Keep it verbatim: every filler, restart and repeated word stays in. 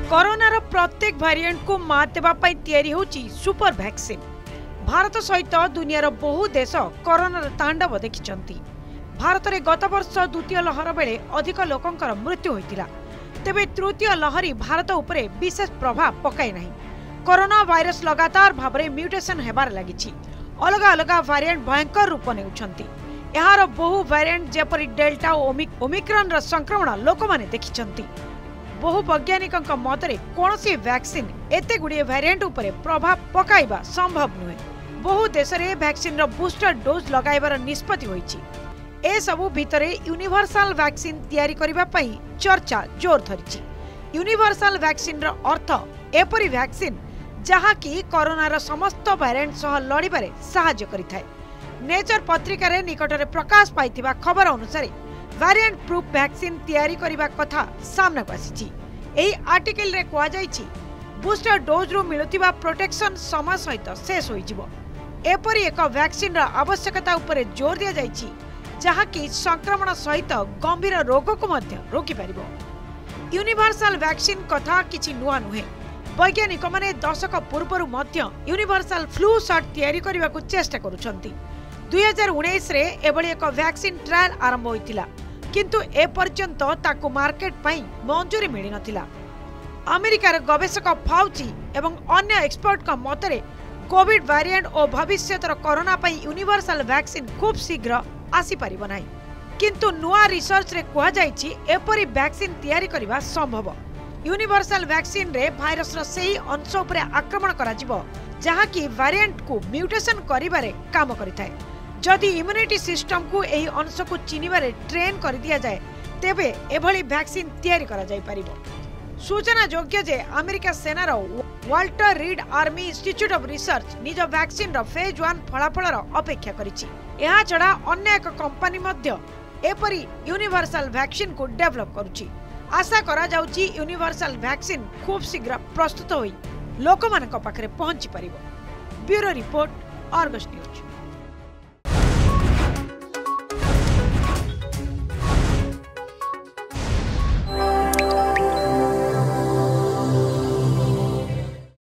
कोरोनार प्रत्येक वेरिएंट को मात देवा पई तैयारी होची सुपर वैक्सीन। भारत सहित दुनियार बहु देश कोरोनार तांडव देखिचंती। भारत में गत वर्ष द्वितीय लहर बेले अधिक लोकंकर मृत्यु होइतिला। तेबे तृतीय लहरी भारत उपरे विशेष प्रभाव पकाई नहीं। कोरोना वायरस लगातार भाव में म्यूटेशन हेबार लागिछि। अलग अलग वेरिएंट भयंकर रूप नेउछंती। एहार बहु वेरिएंट जेपरि डेल्टा और ओमिक्रॉन र संक्रमण लोक माने देखिचंती। बहु वैज्ञानिक मतरे कौनसी वैक्सीन एते गुड़िए वेरिएंट उपरे प्रभाव पकाइबा संभव नुहे। बहु देश में वैक्सीन रो बूस्टर डोज लगाइबार निष्पत्ति होईछि। ए सबु भितरे यूनिवर्सल वैक्सीन तैयारी करिबा पई चर्चा जोर धरिछि। यूनिवर्सल वैक्सीन रो अर्थ एपरि वैक्सीन जहा कि कोरोनार समस्त वेरिएंट सह लड़िबारे सहाय्य करिथाय। नेचर पत्रिका रे निकटरे प्रकाश पाइथिबा खबर अनुसार वेरिएंट प्रूफ वैक्सीन तैयारी करिबा कथा सामना को आसीछि। एही आर्टिकल रे कोआ जाइछि बूस्टर डोज रो मिलुतिबा प्रोटेक्शन समय सहित शेष होई जिवो। एपरि एक वैक्सीन रा आवश्यकता उपरे जोर दिया जाइछि जहा कि संक्रमण सहित गंभीर रोग को मध्य रोकी परिबो। यूनिवर्सल वैक्सीन कथा किछि नुआ नुहे। वैज्ञानिक माने दशक पूर्वरु मध्य यूनिवर्सल फ्लू शॉट तैयारी करिबा को चेष्टा करूछंती। दुई हजार उन्नीस रे एबळी एक वैक्सीन ट्रायल आरंभ होइतिला, किंतु ए पर्यंत ताकू मार्केट पई मंजूरी मिली नथिला। अमेरिकार गवेषक फाउची एवं अन्य एक्सपर्ट का मतरे कोविड वेरिएंट और भविष्यतर कोरोना पई यूनिवर्सल वैक्सीन खूब शीघ्र आसी परिबो नाही। किंतु नुआ रिसर्च रे कोहा जाइछि एपरि वैक्सीन तैयारी करिबा संभव। यूनिवर्सल वैक्सीन रे भाइरस रो सेही अंश उपरे आक्रमण करा जिवो जहा कि वेरिएंट को म्यूटेशन करिबारे काम करिथाय। जदि इम्यूनिटी सिस्टम को एही अंश को चिनिबारे ट्रेन कर दिया जाए तेबे एभली वैक्सीन तैयारी करा जाय परिबो। सूचना योग्य जे अमेरिका सेनार Walter Reed Army Institute of Research निज वैक्सीन रो फेज वन फलाफल अपेक्षा करिछि। एहा छडा अन्य एक कंपनी मध्य एपरि यूनिवर्सल वैक्सीन को डेवलप करुछि। आशा करा जाउछि यूनिवर्सल वैक्सीन खूब शीघ्र प्रस्तुत होई लोकमानक पाखरे पहुंची परिबो। Bureau report, Argus news.